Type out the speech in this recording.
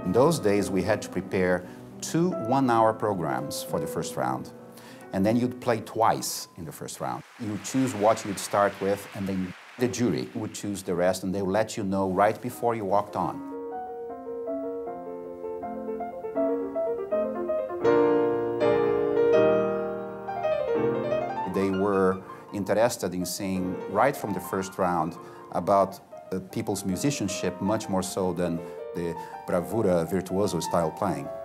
In those days, we had to prepare 2 one-hour programs for the first round. And then you'd play twice in the first round. You would choose what you'd start with, and then the jury would choose the rest, and they would let you know right before you walked on. They were interested in seeing right from the first round about people's musicianship much more so than the bravura virtuoso style playing.